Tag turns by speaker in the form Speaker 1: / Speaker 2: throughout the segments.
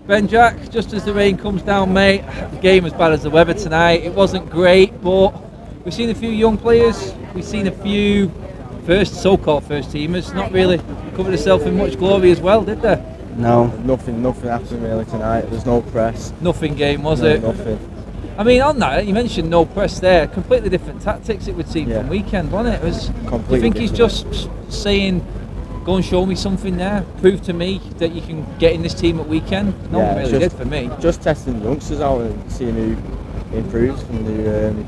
Speaker 1: Ben Jack, just as the rain comes down, mate, the game was bad as the weather tonight. It wasn't great, but we've seen a few young players. We've seen a few so-called first teamers not really cover themselves in much glory as well, did they?
Speaker 2: No. Nothing happened really tonight. There's no press.
Speaker 1: Nothing game, was
Speaker 2: No,
Speaker 1: it?
Speaker 2: Nothing.
Speaker 1: I mean, on that, you mentioned no press there. Completely different tactics it would seem from weekend, wasn't it? It was.
Speaker 2: Completely
Speaker 1: Do you think he's
Speaker 2: different.
Speaker 1: just saying, "Go and show me something there. Prove to me that you can get in this team at weekend"? No one really did for me.
Speaker 2: Just testing the youngsters out and seeing who improves and who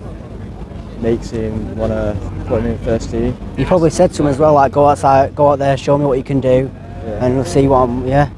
Speaker 2: makes him want to put him in first team.
Speaker 3: You probably said to him as well, like, go outside, go out there, show me what you can do, and we'll see what I'm. Yeah.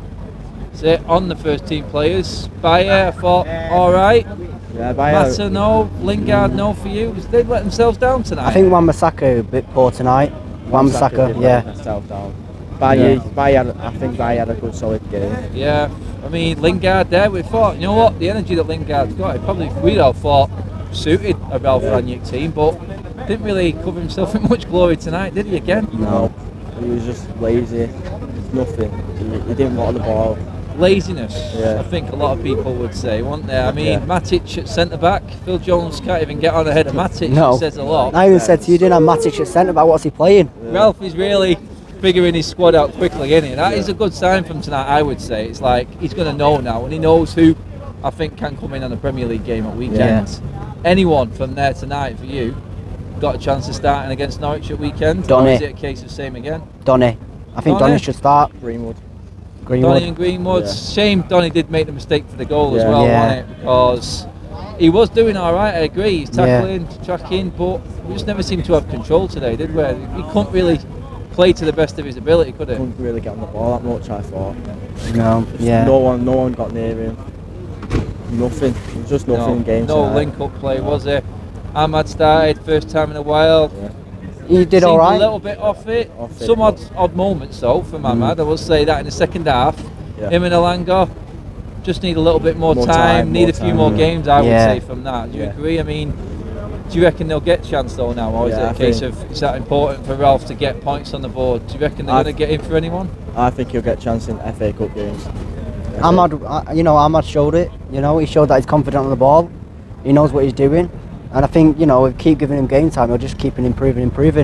Speaker 1: So on the first team players, Bayer, I thought, all right.
Speaker 2: Yeah, Bayer.
Speaker 1: Mata, no. Lingard, no for you. They let themselves down tonight.
Speaker 3: I think Wan-Bissaka a bit poor tonight. Wan-Bissaka, yeah.
Speaker 2: Himself down. Bayer, I think Bayer had a good solid game.
Speaker 1: Yeah, I mean Lingard there. We thought, you know what, the energy that Lingard's got, it probably we'd all thought suited a Ralph Rangnick team, but didn't really cover himself in much glory tonight, did he? Again?
Speaker 2: No, he was just lazy. Nothing. He didn't want the ball.
Speaker 1: Laziness,
Speaker 2: Yeah.
Speaker 1: I think a lot of people would say, won't they? I mean,
Speaker 2: Yeah.
Speaker 1: Matic at centre back. Phil Jones can't even get on ahead of Matic.
Speaker 3: No.
Speaker 1: It says a lot.
Speaker 3: I even said to you, didn't have Matic at centre back. What's he playing?
Speaker 1: Ralph is really figuring his squad out quickly, isn't he? That is a good sign from tonight, I would say. It's like he's going to know now, and he knows who I think can come in on a Premier League game at weekend. Anyone from there tonight for you got a chance of starting against Norwich at weekend?
Speaker 3: Donny.
Speaker 1: Or is it a case of same again?
Speaker 3: Donny. I think
Speaker 1: Donny?
Speaker 3: Donny should start.
Speaker 2: Greenwood.
Speaker 3: Greenwood.
Speaker 1: Donny and Greenwood.
Speaker 2: Yeah.
Speaker 1: Shame Donny did make the mistake for the goal as
Speaker 2: Yeah.
Speaker 1: well,
Speaker 3: Yeah.
Speaker 1: wasn't it? Because he was doing all right, I agree. He's tackling, tracking, but we just never seemed to have control today, did we? He couldn't really play to the best of his ability, could he?
Speaker 2: Couldn't really get on the ball that much, I thought.
Speaker 3: No. Yeah.
Speaker 2: No one got near him. Nothing. It was just nothing in game
Speaker 1: No
Speaker 2: tonight.
Speaker 1: link-up play, was it? Ahmad started, first time in a while.
Speaker 2: Yeah.
Speaker 3: He did all
Speaker 1: Seemed
Speaker 3: right.
Speaker 1: a little bit off it.
Speaker 2: Off it,
Speaker 1: Some
Speaker 2: but-
Speaker 1: odd moments though from Ahmad. I will say that in the second half.
Speaker 2: Yeah.
Speaker 1: Him and Alanga just need a little bit more,
Speaker 2: More
Speaker 1: time.
Speaker 2: time,
Speaker 1: Need
Speaker 2: more
Speaker 1: a few
Speaker 2: time.
Speaker 1: more games, I would
Speaker 3: Yeah.
Speaker 1: say, from that. Do you
Speaker 2: Yeah.
Speaker 1: agree? I mean, do you reckon they'll get a chance though now, or is
Speaker 2: Yeah,
Speaker 1: it a
Speaker 2: I
Speaker 1: case
Speaker 2: think-
Speaker 1: of is that important for Ralph to get points on the board? Do you reckon they're
Speaker 2: I
Speaker 1: going to get in for anyone?
Speaker 2: I think he'll get a chance in FA Cup games.
Speaker 3: Ahmad, Ahmad showed it. He showed that he's confident on the ball. He knows what he's doing, and I think if we keep giving him game time, he'll just keep improving.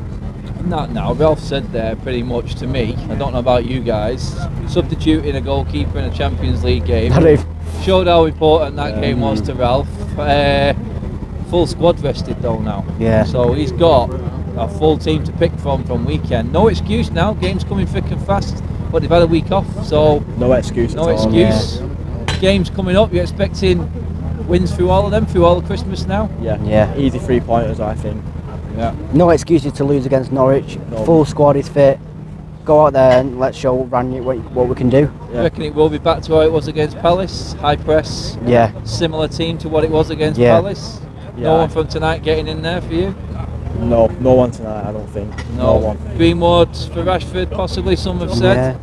Speaker 1: Not now. Ralph said there pretty much to me. I don't know about you guys. Substituting a goalkeeper in a Champions League game
Speaker 3: Not even-
Speaker 1: showed how important that game was to Ralph. Full squad rested though now.
Speaker 3: Yeah.
Speaker 1: So he's got a full team to pick from weekend. No excuse now. Games coming thick and fast, but they've had a week off, so
Speaker 2: No excuse
Speaker 1: no
Speaker 2: at all.
Speaker 1: excuse. Games coming up. You're expecting wins through all of them, through all of Christmas now.
Speaker 2: Yeah.
Speaker 3: Yeah.
Speaker 2: Easy 3 pointers, I think.
Speaker 1: Yeah.
Speaker 3: No excuses to lose against Norwich.
Speaker 2: No.
Speaker 3: Full squad is fit. Go out there and let's show Rangnick what we can do.
Speaker 1: You reckon it will be back to how it was against Palace? High press,
Speaker 3: Yeah.
Speaker 1: similar team to what it was against
Speaker 3: Yeah.
Speaker 1: Palace.
Speaker 2: Yeah.
Speaker 1: No one from tonight getting in there for you.
Speaker 2: No one tonight, I don't think. No one.
Speaker 1: Greenwood for Rashford, possibly. Some have said.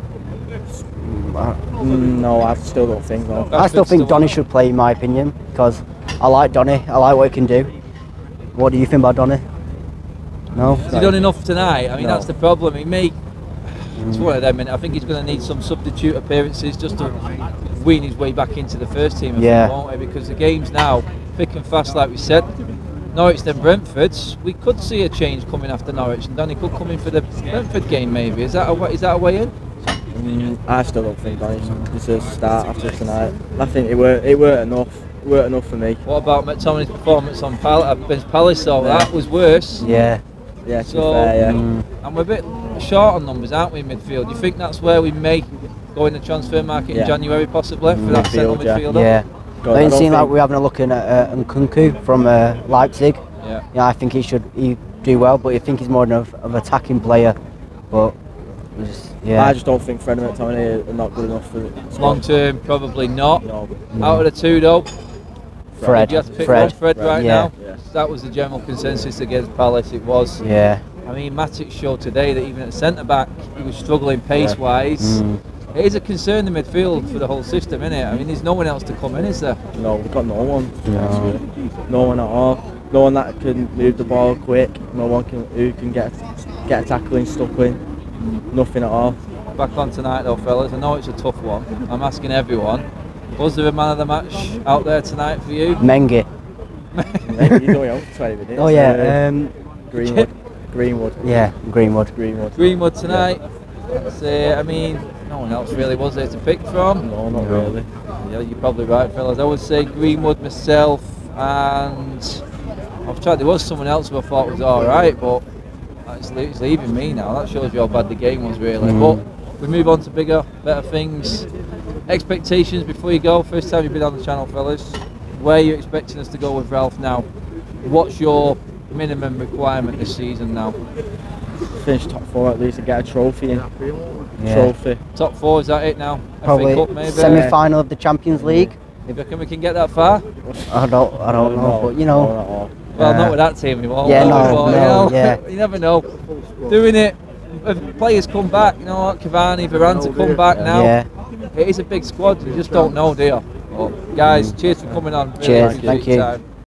Speaker 2: No, I still don't think no.
Speaker 3: I still
Speaker 1: Rashford's
Speaker 3: think
Speaker 1: the
Speaker 3: Donny
Speaker 1: one.
Speaker 3: should play, in my opinion, because I like Donny. I like what he can do. What do you think about Donny? No.
Speaker 1: Has he done enough tonight? I mean,
Speaker 2: No.
Speaker 1: that's the problem. He may. It's one of them, and I think he's going to need some substitute appearances just to wean his way back into the first team. I
Speaker 3: Yeah.
Speaker 1: think, won't he? Because the game's now thick and fast, like we said. Norwich then Brentford. We could see a change coming after Norwich, and Donny could come in for the Brentford game. Maybe is that a way in?
Speaker 2: I still don't think Donny deserves to start after tonight. I think it weren't enough. It weren't enough for me.
Speaker 1: What about McTominay's performance on against Palace? So
Speaker 2: Yeah.
Speaker 1: that was worse.
Speaker 3: Yeah.
Speaker 2: Yeah, to be
Speaker 1: So,
Speaker 2: fair, yeah.
Speaker 1: And we're a bit short on numbers, aren't we, in midfield? Do you think that's where we may go in the transfer market in
Speaker 2: Yeah.
Speaker 1: January, possibly, for that central
Speaker 2: Midfield, yeah.
Speaker 1: midfielder?
Speaker 3: Yeah.
Speaker 2: God,
Speaker 3: Don't
Speaker 2: I don't
Speaker 3: seem like
Speaker 2: think-
Speaker 3: we're having a look at Nkunku from Leipzig.
Speaker 1: Yeah.
Speaker 3: Yeah, I think he do well, but I think he's more of an attacking player. But
Speaker 2: I just don't think Fred and McTominay are not good enough for it.
Speaker 1: Long term, probably not.
Speaker 2: No.
Speaker 1: Out of the two, though,
Speaker 3: Fred.
Speaker 1: if you have to pick
Speaker 3: Fred.
Speaker 1: one, Fred right
Speaker 3: Yeah.
Speaker 1: now.
Speaker 2: Yes.
Speaker 1: That was the general consensus against Palace. It was.
Speaker 3: Yeah.
Speaker 1: I mean, Matic showed today that even at centre back, he was struggling pace wise. It is a concern in midfield for the whole system, isn't it? I mean, there's no one else to come in, is there?
Speaker 2: No, we've got no one. No one at all. No one that can move the ball quick. No one who can get a tackling stuck in. Nothing at all.
Speaker 1: Back on tonight, though, fellas. I know it's a tough one. I'm asking everyone. Was there a man of the match out there tonight for you?
Speaker 3: Mengi.
Speaker 2: He's only out for 20 minutes.
Speaker 3: Oh yeah.
Speaker 2: Greenwood. Greenwood.
Speaker 3: Yeah, Greenwood.
Speaker 2: Greenwood.
Speaker 1: Greenwood tonight. I mean, no one else really was there to pick from.
Speaker 2: No, not really.
Speaker 1: Yeah, you're probably right, fellas. I would say Greenwood, myself, and I've tried. There was someone else who I thought was all right, but it's leaving me now. That shows you how bad the game was, really. But we move on to bigger, better things. Expectations before you go. First time you've been on the channel, fellas. Where are you expecting us to go with Ralph now? What's your minimum requirement this season now?
Speaker 2: Finish top 4 at least and get a trophy in.
Speaker 3: Yeah.
Speaker 2: Trophy.
Speaker 1: Top 4, is that it now?
Speaker 3: Probably
Speaker 1: FA Cup maybe?
Speaker 3: semi-final of the Champions League.
Speaker 1: You reckon we can get that far?
Speaker 3: I don't know, but you
Speaker 2: No,
Speaker 3: know.
Speaker 2: not at all.
Speaker 1: Well, not with that team, we won't.
Speaker 3: Yeah,
Speaker 1: will we?
Speaker 3: no,
Speaker 1: But,
Speaker 3: no,
Speaker 1: you know,
Speaker 3: yeah.
Speaker 1: you never know. Doing it, if players come back, you know, Cavani, Varane to come back now.
Speaker 3: Yeah.
Speaker 1: It is a big squad. You just don't know, do you? But guys, cheers for coming on. Really
Speaker 3: Cheers,
Speaker 1: appreciate
Speaker 3: thank
Speaker 1: your
Speaker 3: you.
Speaker 1: time.